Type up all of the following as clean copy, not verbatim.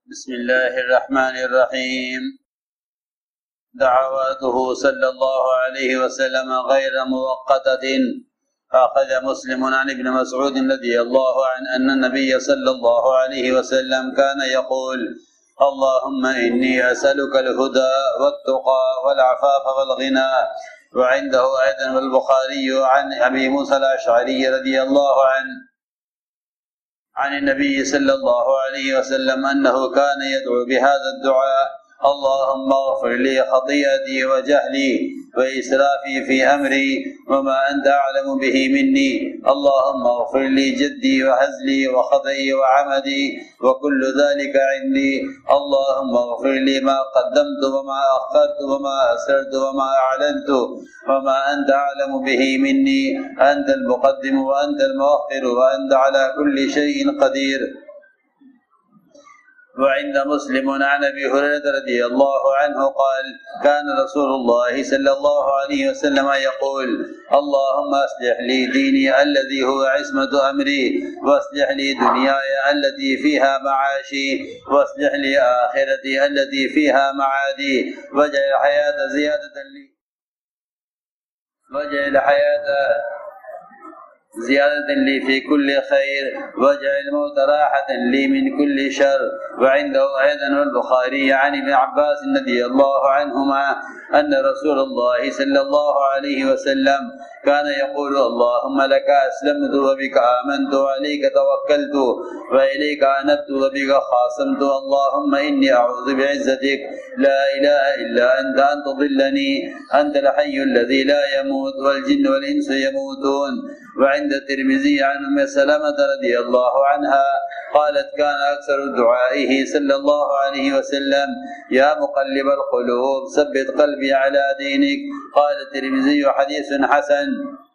بسم الله الرحمن الرحيم. دعواته صلى الله عليه وسلم غير مؤقتة. أخذ مسلم عن ابن مسعود رضي الله عنه أن النبي صلى الله عليه وسلم كان يقول: اللهم إني أسألك الهدى والتقى والعفاف والغنى. وعنده أيضا البخاري عن أبي موسى الأشعري رضي الله عنه عن النبي صلى الله عليه وسلم أنه كان يدعو بهذا الدعاء: اللهم اغفر لي خطيئتي وجهلي وإسرافي في أمري وما أنت أعلم به مني. اللهم اغفر لي جدي وهزلي وخطئي وعمدي وكل ذلك عندي. اللهم اغفر لي ما قدمت وما أخرت وما أسررت وما أعلنت وما أنت أعلم به مني. أنت المقدم وأنت المؤخر وأنت على كل شيء قدير. وعند مسلم عن أبي هريرة رضي الله عنه قال: كان رسول الله صلى الله عليه وسلم يقول: اللهم أصلح لي ديني الذي هو عصمة أمري، واصلح لي دنياي التي فيها معاشي، واصلح لي آخرتي التي فيها معادي، واجعل الحياة زيادة لي زيادة لي في كل خير، واجعل الموت راحة لي من كل شر. وعنده أيضا البخاري عن ابن عباس رضي الله عنهما أن رسول الله صلى الله عليه وسلم كان يقول: اللهم لك أسلمت وبك آمنت وعليك توكلت وإليك أنبت وبك خاصمت. اللهم إني أعوذ بعزتك لا إله إلا أنت أن تضلني. أنت الحي الذي لا يموت والجن والإنس يموتون. وعند الترمذي عن أم سلمة رضي الله عنها قالت: كان أكثر دعائه صلى الله عليه وسلم: يا مقلب القلوب ثبت قلبي على دينك. قال الترمذي: حديث حسن.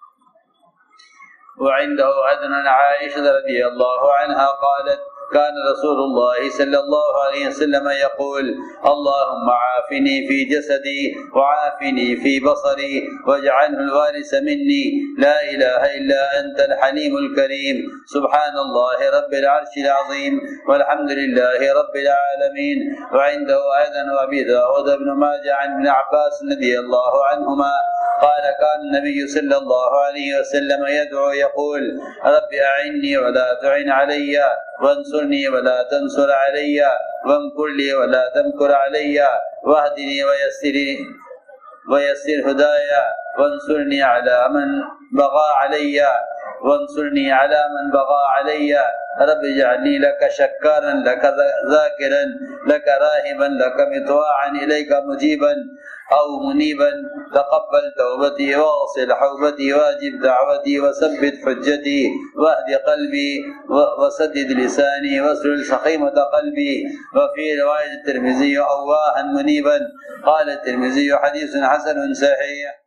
وعنده أيضا عائشة رضي الله عنها قالت: كان رسول الله صلى الله عليه وسلم يقول: اللهم عافني في جسدي وعافني في بصري واجعله الوارث مني. لا إله إلا أنت الحليم الكريم. سبحان الله رب العرش العظيم والحمد لله رب العالمين. وعنده أيضا أبي داود بن ماجه عن ابن عباس رضي الله عنهما قال: كان النبي صلى الله عليه وسلم يدعو يقول: رب أعني ولا تعن علي، وانصرني ولا تنصر علي، وامكر لي ولا تمكر علي، واهدني ويسر هدايا، وانصرني على من بغى علي. رب اجعلني لك شكارا لك ذاكرا لك راهبا لك مطواعا إليك مجيبا أو منيبا. تقبل توبتي واغسل حوبتي واجب دعوتي وثبت حجتي واهد قلبي وسدد لساني واسلل سخيمة قلبي. وفي رواية الترمذي: أواها منيبا. قال الترمذي: حديث حسن صحيح.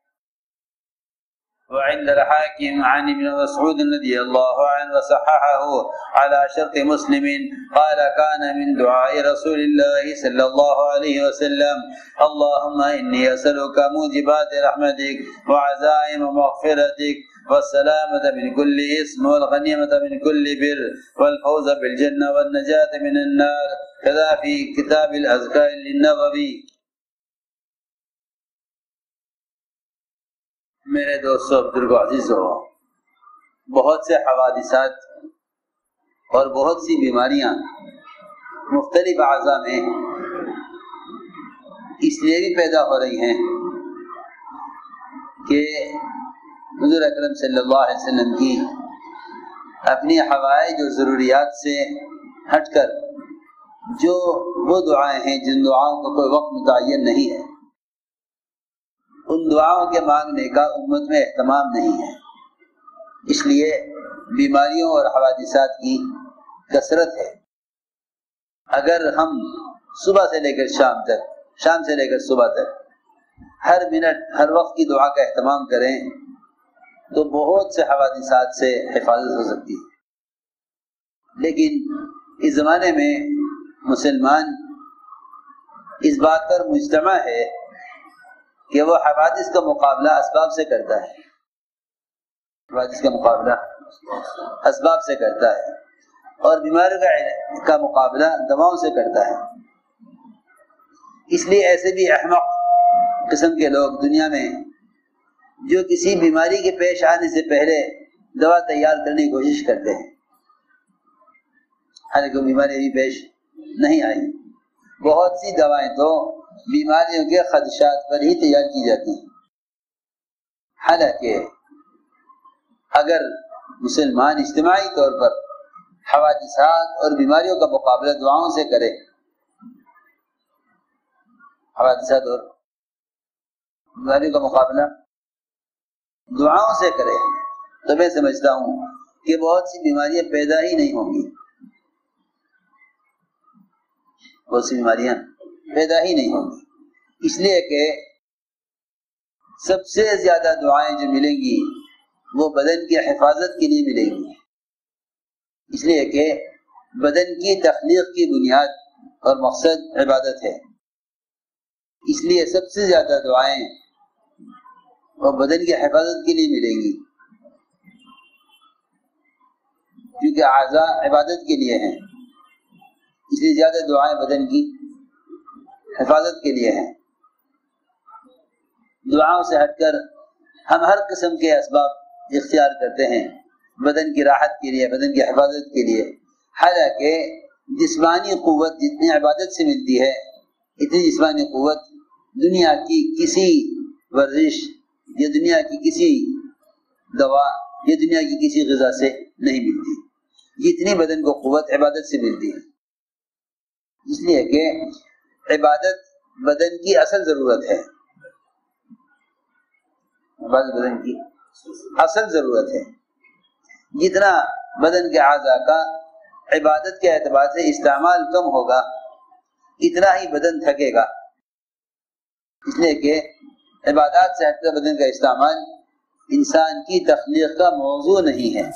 وعند الحاكم عن ابن مسعود رضي الله عنه وصححه على شرط مسلم قال: كان من دعاء رسول الله صلى الله عليه وسلم: اللهم إني أسألك موجبات رحمتك وعزائم مغفرتك والسلامة من كل إثم والغنيمة من كل بر والفوز بالجنة والنجاة من النار. كذا في كتاب الأذكار للنووي. मेरे दोस्तों बुजुर्गों अजीजों, बहुत से हवादिसात और बहुत सी बीमारियां मुख्तलिफ अज़ा में इसलिए भी पैदा हो रही हैं कि हुज़ूर अकरम सल्लल्लाहु अलैहि वसल्लम की अपनी हवाइज और ज़रूरियात से हटकर जो वो दुआएं हैं जिन दुआओं का कोई वक्त मुतय्यन नहीं है, उन दुआओं के मांगने का उम्मत में एहतमाम नहीं है। इसलिए बीमारियों और हवादिसात की कसरत है। अगर हम सुबह से लेकर शाम तक, शाम से लेकर सुबह तक हर मिनट हर वक्त की दुआ का एहतमाम करें तो बहुत से हवादिसात से हिफाजत हो सकती है। लेकिन इस ज़माने में मुसलमान इस बात पर मुज्तमा है कि वो हवादिस का मुकाबला असबाब से करता है। اور بیماریوں کا مقابلہ دواؤں سے کرتا ہے۔ اس لیے ایسے بھی احمق قسم کے لوگ دنیا میں جو کسی بیماری کے پیش آنے سے پہلے دوا تیار کرنے کی کوشش کرتے ہیں، حالانکہ وہ بیماری ابھی پیش نہیں آئی۔ بہت سی دوائیں تو بیماریوں کے خدشات پر ہی تیار کی جاتی ہیں، حالانکہ اگر مسلمان اجتماعی طور پر حوادثات اور بیماریوں کا مقابلہ دعاؤں سے کرے، حوادثات اور بیماریوں کا مقابلہ دعاؤں سے کرے، تو میں سمجھتا ہوں کہ بہت سی بیماریاں پیدا ہی نہیں ہوں گی، بہت سی بیماریاں پیدا ہی نہیں ہوں گی۔ اس لیے کہ سب سے زیادہ دعائیں جو ملیں گی وہ بدن کی حفاظت کے لیے ملیں گی، اس لیے کہ بدن کی تخلیق کی بنیاد اور مقصد عبادت ہے۔ اس لیے سب سے زیادہ دعائیں اور بدن کی حفاظت کے لیے ملیں گی، کیونکہ اعضاء عبادت کے لیے ہیں، اس لیے زیادہ دعائیں بدن کی حفاظت کے لیے ہیں۔ دعاؤں سے ہٹ کر ہم ہر قسم کے اسباب اختیار کرتے ہیں بدن کی راحت کے لیے، بدن کی حفاظت کے لیے، حالانکہ جسمانی قوت جتنی عبادت سے ملتی ہے اتنی جسمانی قوت دنیا کی کسی ورزش یا دنیا کی کسی دوا یا دنیا کی کسی غذا سے نہیں ملتی، جتنی بدن کو قوت عبادت سے ملتی ہے۔ اس لیے کہ عبادت بدن کی اصل ضرورت ہے، عبادت بدن کی اصل ضرورت ہے۔ جتنا بدن کے اعضاء کا عبادت کے اعتبار سے استعمال کم ہوگا اتنا ہی بدن تھکے گا، اس لیے کہ عبادات سے ہٹ کر بدن کا استعمال انسان کی تخلیق کا موضوع نہیں ہے۔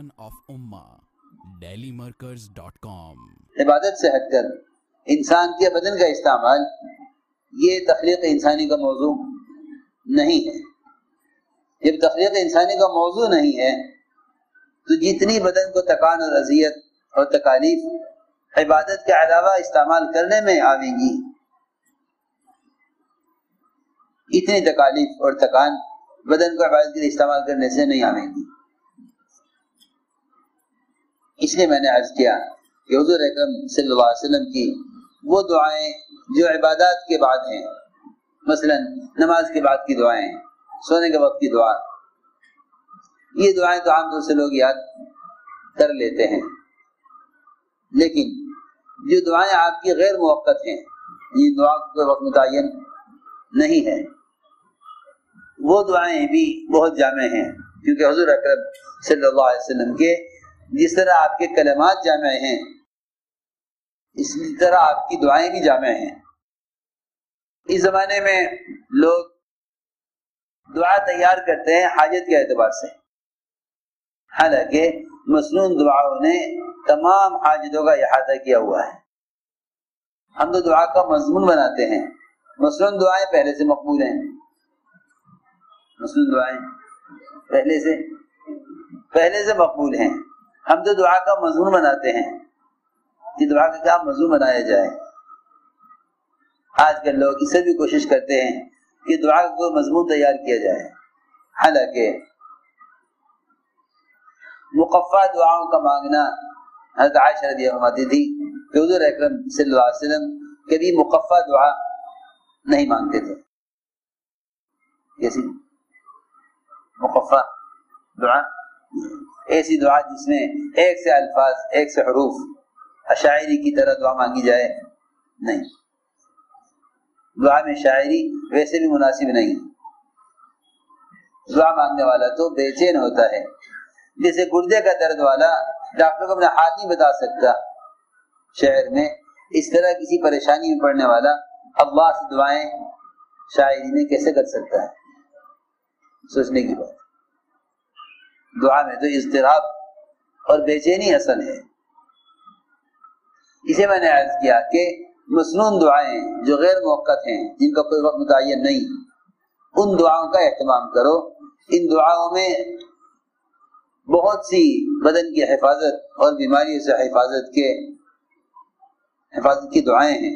عبادت سے ہٹ کر انسان کے بدن کا استعمال یہ تخلیق انسانی کا موضوع نہیں ہے۔ جب تخلیق انسانی کا موضوع نہیں ہے تو جتنی بدن کو تکان اور اذیت اور تکالیف عبادت کے علاوہ استعمال کرنے میں آئیں گی، اتنی تکالیف اور تکان بدن کو عبادت کے لیے استعمال کرنے سے نہیں آئیں گی۔ اس لیے میں نے عرض کیا کہ حضور اکرم صلی اللہ علیہ وسلم کی وہ دعائیں جو عبادات کے بعد ہیں، مثلا نماز کے بعد کی دعائیں، سونے کے وقت کی دعا، یہ دعائیں تو عام طور سے لوگ یاد کر لیتے ہیں، لیکن جو دعائیں آپ کی غیر موقت ہیں، یہ دعا کوئی وقت متعین نہیں ہے، وہ دعائیں بھی بہت جامع ہیں، کیونکہ حضور اکرم صلی اللہ علیہ وسلم کے جس طرح آپ کے کلمات جامع ہیں اسی طرح آپ کی دعائیں بھی جامع ہیں۔ اس زمانے میں لوگ دعا تیار کرتے ہیں حاجت کے اعتبار سے، حالانکہ مسنون دعاؤں نے تمام حاجتوں کا احاطہ کیا ہوا ہے۔ ہم تو دعا کا مضمون بناتے ہیں، مسنون دعائیں پہلے سے مقبول ہیں، مسنون دعائیں پہلے سے مقبول ہیں، ہم تو دعا کا مضمون بناتے ہیں کہ دعا کا کیا مضمون بنایا جائے۔ آج کل لوگ اسے بھی کوشش کرتے ہیں کہ دعا کا کوئی مضمون تیار کیا جائے، حالانکہ مقفع دعاؤں کا مانگنا، حضرت عائشہ رضی اللہ عنہا فرماتی تھی کہ حضور اکرم صلی اللہ علیہ وسلم کبھی مقفع دعا نہیں مانگتے تھے۔ کیسی مقفع دعا؟ ایسی دعا جس میں ایک سے الفاظ، ایک سے حروف شاعری کی طرح دعا مانگی جائے، نہیں، دعا میں شاعری ویسے بھی مناسب نہیں۔ دعا مانگنے والا تو بے چین ہوتا ہے، جیسے گردے کا درد والا ڈاکٹر کو اپنا حال نہیں بتا سکتا شہر میں، اس طرح کسی پریشانی میں پڑنے والا اللہ سے دعائیں شاعری میں کیسے کر سکتا ہے؟ سوچنے کی بات۔ دعا میں تو اضطراب اور بے چینی اصل ہے۔ اسے میں نے عرض کیا کہ مسنون دعائیں جو غیر موقت ہیں، جن کا کوئی وقت متعین نہیں، ان دعاؤں کا اہتمام کرو۔ ان دعاؤں میں بہت سی بدن کی حفاظت اور بیماریوں سے حفاظت کی دعائیں ہیں۔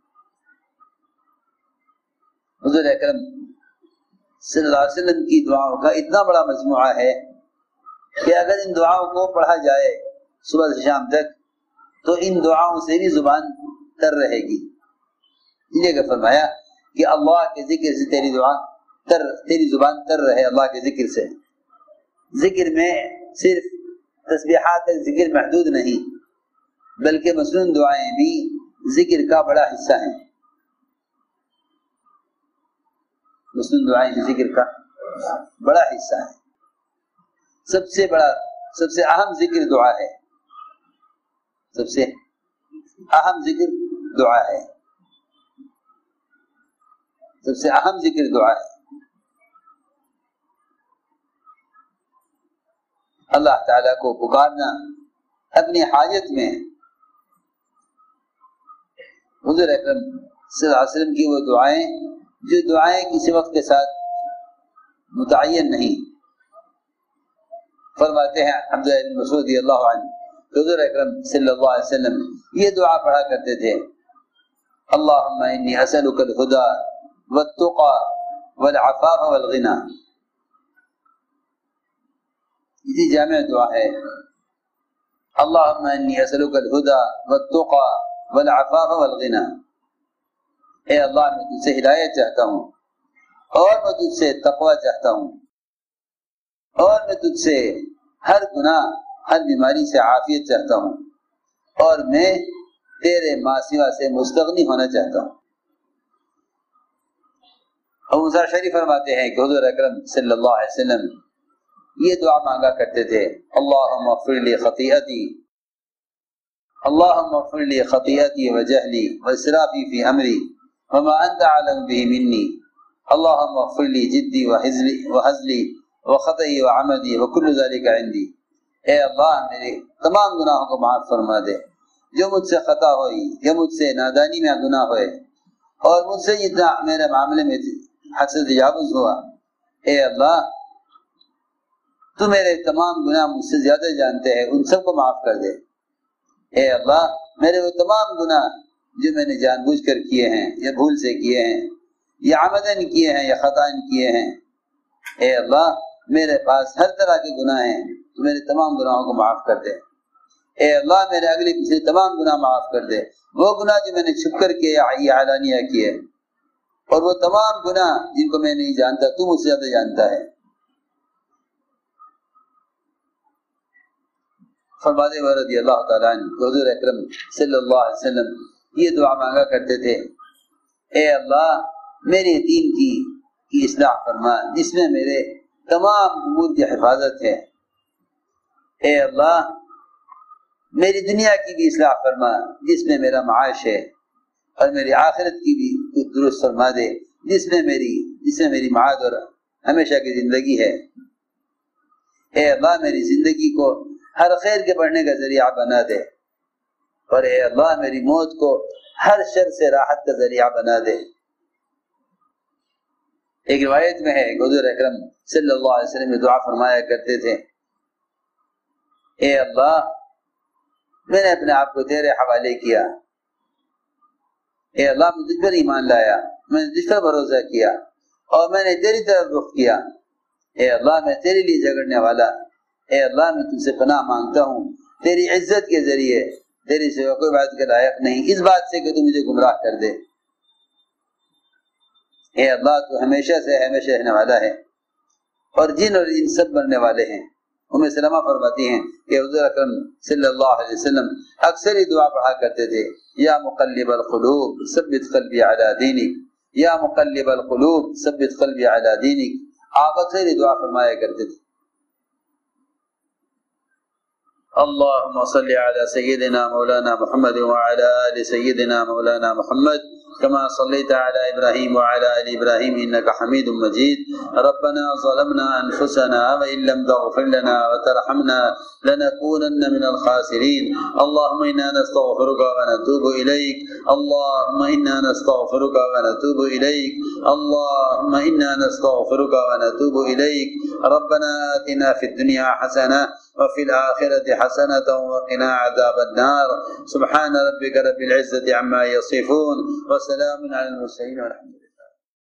حضور اکرم صلی اللہ علیہ وسلم کی دعاؤں کا اتنا بڑا مجموعہ ہے کہ اگر ان دعاؤں کو پڑھا جائے صبح سے شام تک تو ان دعاؤں سے بھی زبان تر رہے گی۔ اس لیے فرمایا کہ اللہ کے ذکر سے تیری زبان تر رہے، اللہ کے ذکر سے۔ ذکر میں صرف تسبیحات ذکر محدود نہیں بلکہ مسنون دعائیں بھی ذکر کا بڑا حصہ ہیں۔ مسنون دعائیں بھی ذکر کا بڑا حصہ ہے۔ سب سے اہم ذکر دعا ہے، سب سے اہم ذکر دعا ہے، سب سے اہم ذکر دعا ہے۔ اللہ تعالیٰ کو پکارنا اپنی حاجت میں، حضور اکرم صلی اللہ علیہ وسلم کی وہ دعائیں جو دعائیں کسی وقت کے ساتھ متعین نہیں۔ فرماتے ہیں عبداللہ بن مسعود رضی اللہ عنہ، حضور اکرم صلی اللہ علیہ وسلم یہ دعا پڑھا کرتے تھے، اللہم انی اسألک الہدی والتقی والعفاف والغنی۔ یہ جامع دعا ہے، اللہم انی اسألک الہدی والتقی والعفاف والغنی۔ اے اللہ میں تجھ سے ہدایت چاہتا ہوں اور میں تجھ سے تقوی چاہتا ہوں اور میں تجھ سے ہر گناہ ہر بیماری سے عافیت چاہتا ہوں اور میں تیرے ما سوا سے مستغنی ہونا چاہتا ہوں۔ ابو موسیٰ شریف فرماتے ہیں کہ حضور اکرم صلی اللہ علیہ وسلم یہ دعا مانگا کرتے تھے، اللہم اغفر لی خطیئتی، اللہم اغفر لی خطیئتی وجہلی واسرافی فی امری وما انت عالم به منی، اللہم اغفر لی جدی وحزلی وخطئی وعمدی وکل ذالک عندی۔ اے اللہ میرے تمام گناہوں کو معاف فرما دے، جو مجھ سے خطا ہوئی یا مجھ سے نادانی میں گناہ ہوئے اور مجھ سے جتنا میرے معاملے میں حد سے تجاوز ہوا، اے اللہ تو میرے تمام گناہ مجھ سے زیادہ جانتے ہیں، ان سب کو معاف کر دے۔ اے اللہ میرے وہ تمام گناہ جو میں نے جان بوجھ کر کیے ہیں یا بھول سے کیے ہیں یا عمدن کیے ہیں یا خطاً کیے ہیں، اے اللہ میرے پاس ہر طرح کے گناہ ہیں، تو میرے تمام گناہوں کو معاف کر دے۔ اے اللہ میرے اگلے پچھلے تمام گناہ معاف کر دے، وہ گناہ جو میں نے چھپ کر کیے یا علانیہ کیے، اور وہ تمام گناہ جن کو میں نہیں جانتا تو مجھ سے زیادہ جانتا ہے۔ فرماتے ہیں رضی اللہ تعالیٰ عنہ، حضور اکرم صلی اللہ علیہ وسلم یہ دعا مانگا کرتے تھے، اے اللہ میرے یتیم کی اصلاح فرما جس میں میرے تمام امور کی حفاظت ہے، اے اللہ میری دنیا کی بھی اصلاح فرما جس میں میرا معاش ہے، اور میری آخرت کی بھی درست فرما دے جس میں میری معاد اور ہمیشہ کی زندگی ہے۔ اے اللہ میری زندگی کو ہر خیر کے بڑھنے کا ذریعہ بنا دے، اور اے اللہ میری موت کو ہر شر سے راحت کا ذریعہ بنا دے۔ ایک روایت میں ہے کہ حضور اکرم صلی اللہ علیہ وسلم نے دعا فرمایا کرتے تھے، اے اللہ میں نے اپنے آپ کو تیرے حوالے کیا، اے اللہ میں تجھ پر ایمان لایا، میں نے تجھ پر بھروسہ کیا اور میں نے تیری طرف رخ کیا، اے اللہ میں تیرے لیے جھگڑنے والا، اے اللہ میں تجھ سے پناہ مانگتا ہوں تیری عزت کے ذریعے، تیری سوا کوئی بات کے لائق نہیں اس بات سے کہ تو مجھے گمراہ کر دے۔ اے اللہ تو ہمیشہ سے ہمیشہ رہنے والا ہے اور جن اور ان سب بننے والے ہیں۔ ام سلمہ فرماتی ہیں کہ حضور اکرم صلی اللہ علیہ وسلم اکثر ہی دعا پڑھا کرتے تھے، یا مقلب القلوب ثبت قلبی علی دینک، یا مقلب القلوب ثبت قلبی علی دینک۔ آپ اکثر ہی دعا فرمایا کرتے تھے۔ اللهم صل على سيدنا مولانا محمد وعلى آل سيدنا مولانا محمد كما صليت على إبراهيم وعلى آل إبراهيم إنك حميد مجيد۔ ربنا ظلمنا أنفسنا وإن لم تغفر لنا وترحمنا لنكونن من الخاسرين۔ اللهم إنا نستغفرك ونتوب إليك، اللهم إنا نستغفرك ونتوب إليك، اللهم إنا نستغفرك ونتوب إليك. ربنا آتنا في الدنيا حسنة وفي الآخرة حسنة وقنا عذاب النار. سبحان ربك رب العزة عما يصفون وسلام على المرسلين والحمد لله.